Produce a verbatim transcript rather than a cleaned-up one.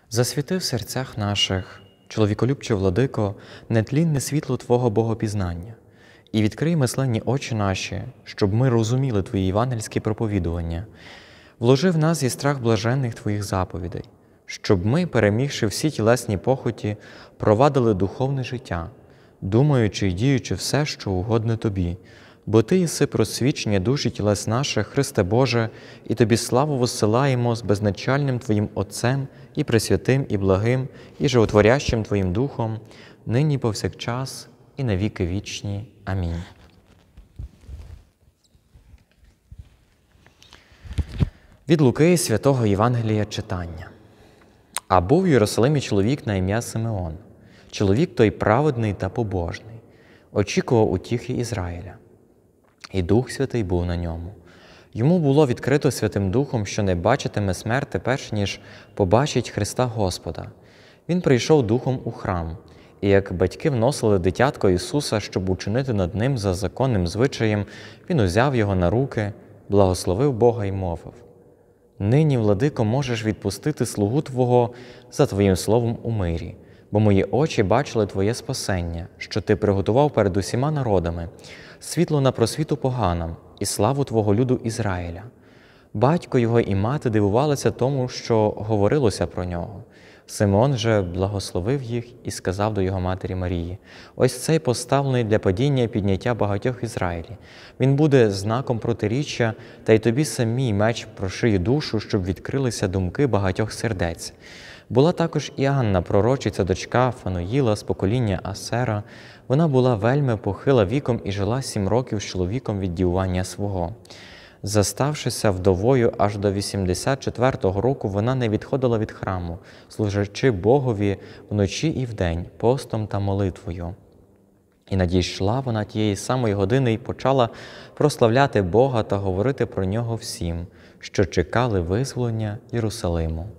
Засвіти в серцях наших, чоловіколюбче владико, нетлінне світло Твого богопізнання, і відкрий мисленні очі наші, щоб ми розуміли Твої євангельські проповідування. Вложи в нас і страх блаженних Твоїх заповідей, щоб ми, перемігши всі тілесні похоті, провадили духовне життя, думаючи й діючи все, що угодне Тобі. Бо Ти єси просвічення душі тілес наших, Христе Боже, і Тобі славу воссилаємо з безначальним Твоїм Отцем, і пресвятим, і благим, і животворящим Твоїм Духом, нині повсякчас, і на віки вічні. Амінь. Від Луки святого Євангелія читання. А був в Єрусалимі чоловік на ім'я Симеон. Чоловік той праведний та побожний, очікував утіхи Ізраїля. І Дух Святий був на ньому. Йому було відкрито Святим Духом, що не бачитиме смерти, перш ніж побачить Христа Господа. Він прийшов Духом у храм, і як батьки вносили дитятко Ісуса, щоб учинити над ним за законним звичаєм, він узяв його на руки, благословив Бога й мовив: «Нині, владико, можеш відпустити слугу Твого за Твоїм словом у мирі, бо мої очі бачили Твоє спасення, що Ти приготував перед усіма народами, світло на просвіту поганам і славу Твого люду Ізраїля». Батько його і мати дивувалися тому, що говорилося про нього. Симеон же благословив їх і сказав до його матері Марії: «Ось цей поставлений для падіння і підняття багатьох Ізраїлі. Він буде знаком протиріччя, та й тобі самій меч прошиє душу, щоб відкрилися думки багатьох сердець». Була також і Анна, пророчиця, дочка Фануїла з покоління Асера. Вона була вельми похила віком і жила сім років з чоловіком від дівування свого. Заставшися вдовою аж до вісімдесят четвертого року, вона не відходила від храму, служачи Богові вночі і вдень, постом та молитвою. І надійшла вона тієї самої години і почала прославляти Бога та говорити про нього всім, що чекали визволення Єрусалиму.